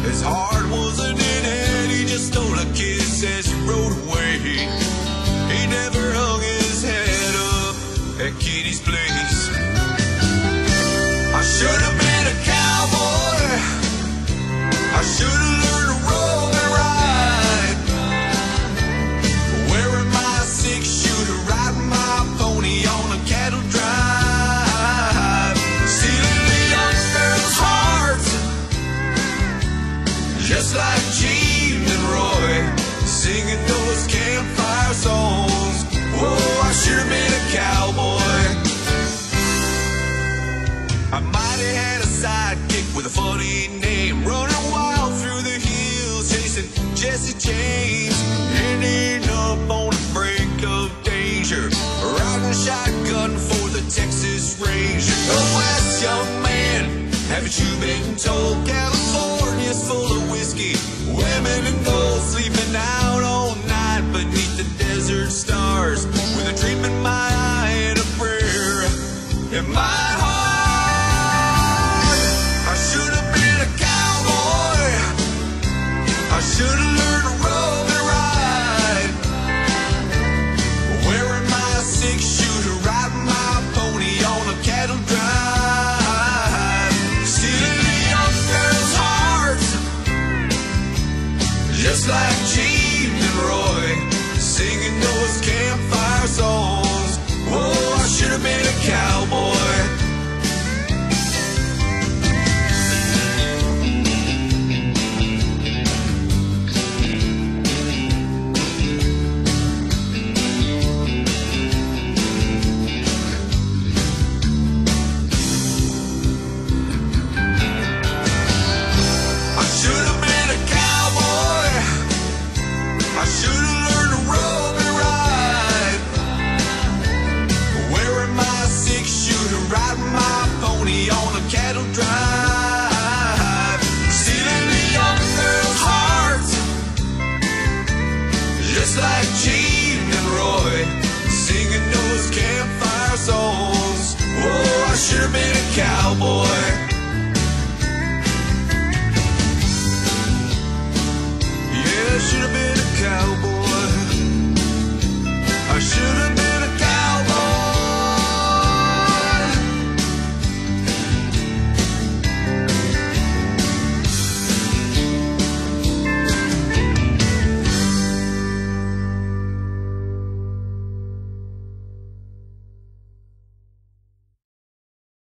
His heart wasn't in it, he just stole a kiss as he rode away. He never hung his head up at Kitty's place. I should have been a cowboy, I should have learned to roll and ride, wearing my six-shooter, riding my pony on a cattle drive, stealing the young girls' hearts, just like Gene and Roy, singing those campfire songs. Whoa, I should have been a cowboy. I might have had a sidekick with a funny name, running wild through the hills, chasing Jesse James, ending up on the brink of danger, riding shotgun for the Texas Ranger. Go west, young man, haven't you been told California's full of whiskey, women and gold, sleeping out all night beneath the desert stars, with a dream in my eye and a prayer in my heart. I should have been a cowboy, I should have learned to roll and ride, wearing my six-shooter, riding my pony on a cattle drive, stealing the young girls' hearts, just like Gene and Roy, singing those campfire songs. Whoa, I should have been a cowboy. I should have been a cowboy, I should have learned to roll and ride, wearing my six-shooter, riding my pony on a cattle drive, stealing the young girls' hearts, just like Gene and Roy, singing those campfire songs. Whoa, I should have been a cowboy.